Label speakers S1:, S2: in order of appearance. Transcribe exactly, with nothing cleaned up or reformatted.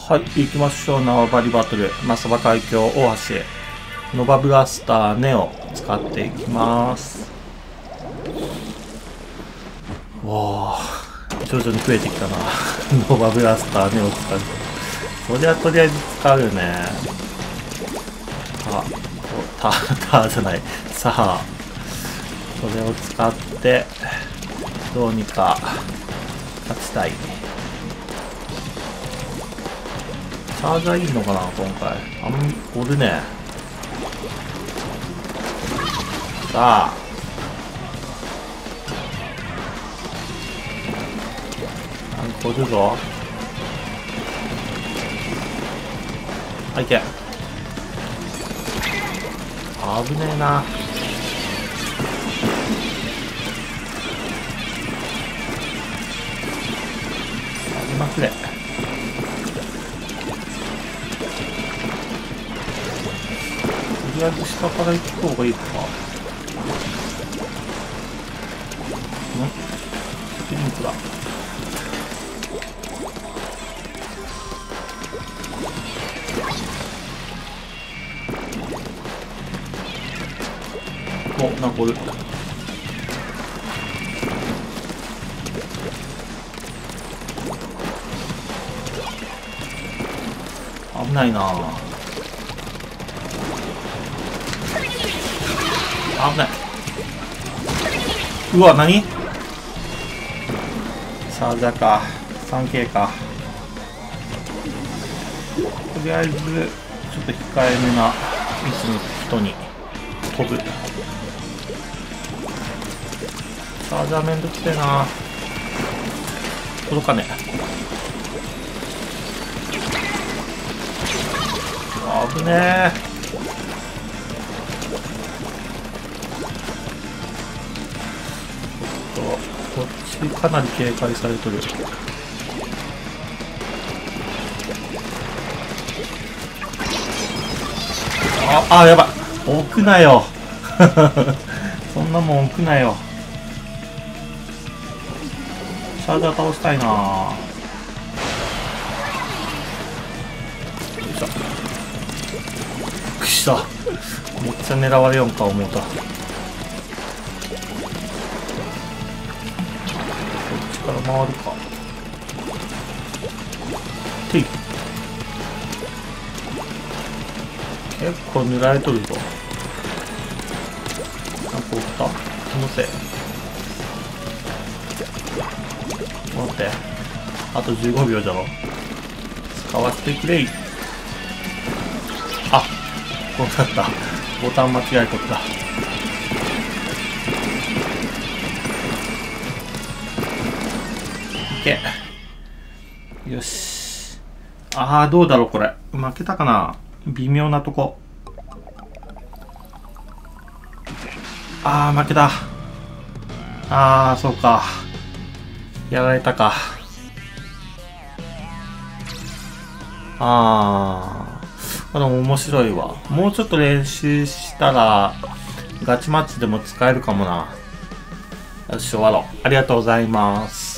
S1: はい、行きましょう。縄張りバトル。マサバ海峡大橋。ノバブラスターネを使っていきます。わあ、徐々に増えてきたな。ノバブラスターネを使う。そりゃとりあえず使うよね。あ、た、たじゃない。さあ、それを使って、どうにか勝ちたい。チャージャーいいのかな今回。あんまりおるね。さあ。なんかおるぞ。はい、いけ。危ねえな。危なくれ。とりあえず下から行く方がいいか。ん？ピンクだ。お、なんかおる。危ないなぁ。危ない。うわ、何？さあ、じゃあか。さんケー か。とりあえず、ちょっと控えめな位置の人に飛ぶ。さあ、じゃあめんどくせえな。届かねえ。危ねえ。こっちかなり警戒されとる。ああ、やばい。置くなよ。そんなもん置くなよ。シャージャー倒したいな。よいしょ。くっしゃ。めっちゃ狙われよんか思うた。から回るか。てい。結構塗られとるぞ。なんかおった？気のせい。待って。あとじゅうごびょうじゃろ。使わせてくれい。あ、こうなった。ボタン間違えとった。よし。ああ、どうだろうこれ。負けたかな？微妙なとこ。ああ、負けた。ああ、そうか。やられたか。ああ。でも面白いわ。もうちょっと練習したら、ガチマッチでも使えるかもな。よし、終わろう。ありがとうございます。